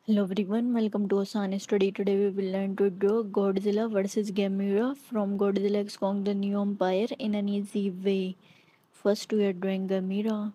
Hello everyone, welcome to Osan Study. Today we will learn to draw Godzilla versus Gamera from Godzilla X Kong the New Empire in an easy way. First we are drawing Gamera.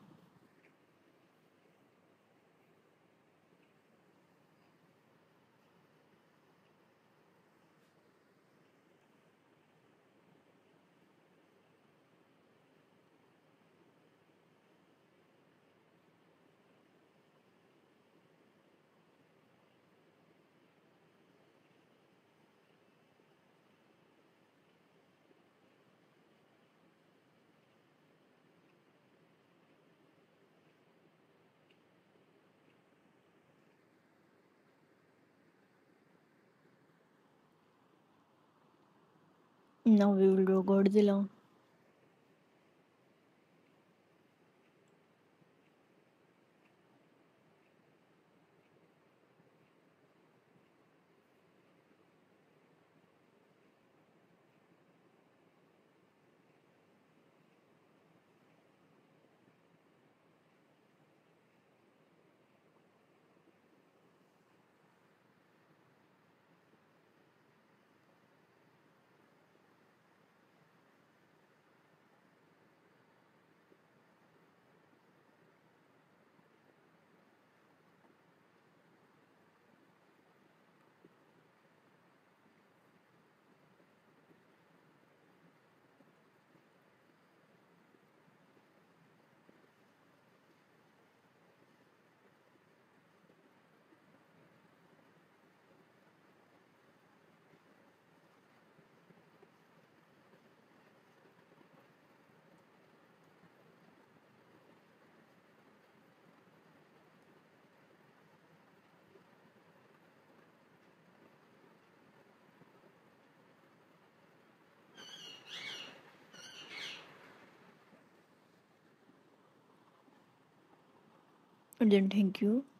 Now we will draw Godzilla. And then thank you.